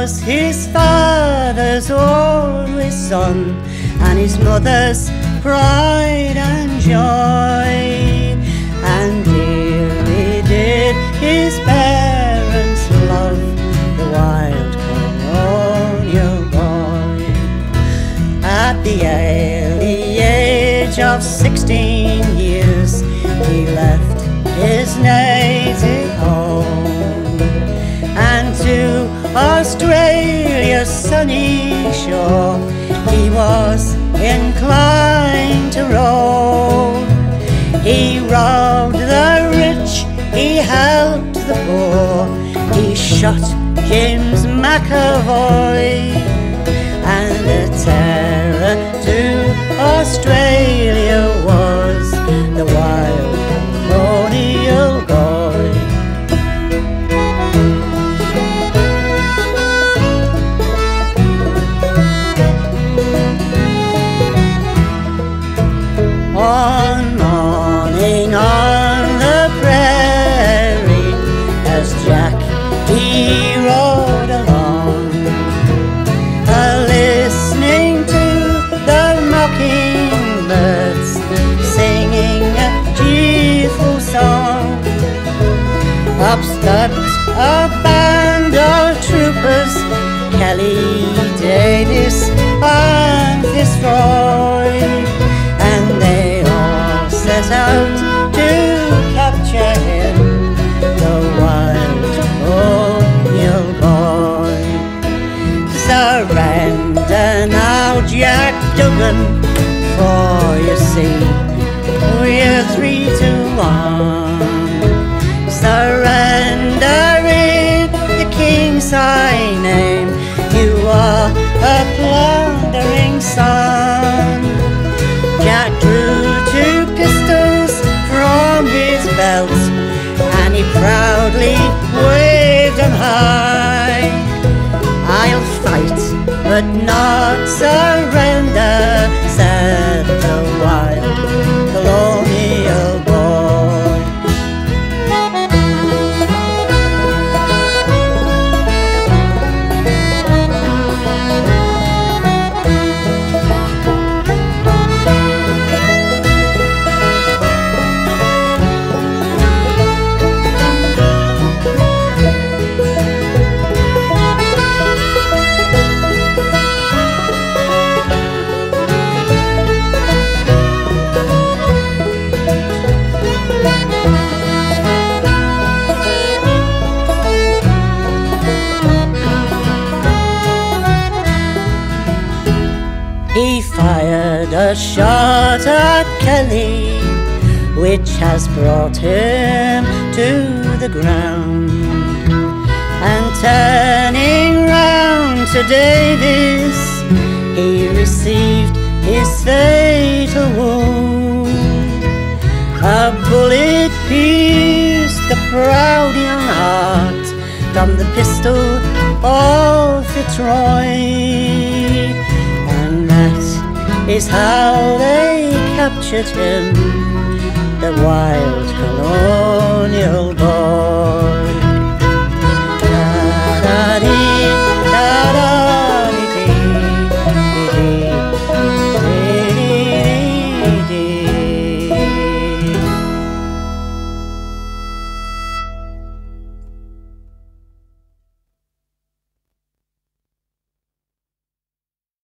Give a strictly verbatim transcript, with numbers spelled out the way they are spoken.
was his father's only son, and his mother's pride and joy. And dearly did his parents love the wild colonial boy. At the early age of sixteen years, he left his native home, and to Australia's sunny shore he was inclined to roam. He robbed the rich, he helped the poor, he shot James McAvoy, and a terror to Australia was the wild colonial boy. One morning on the prairie, as Jack he rode along, a listening to the mockingbirds singing a cheerful song, up stepped a band of troopers, Kelly Davis and Fitzroy, and they all set out to capture him, the wild colonial boy. Surrender now, Jack Duggan, for you see we're three to one. Surrender in the King's high name, you are a plundering son. Jack drew two pistols from his belt, and he proudly waved them high. I'll fight, but not surrender, said the wild colonial boy. He fired a shot at Kelly, which has brought him to the ground, and turning round to Davis, he received his fatal wound. A bullet pierced the proud young heart from the pistol of Fitzroy, and that is how they captured him, the wild colonial boy.